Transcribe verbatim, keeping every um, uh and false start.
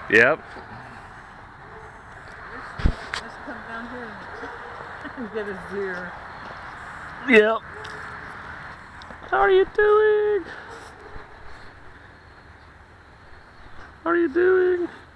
Yep. Let's come down here and get a deer. Yep. How are you doing? How are you doing?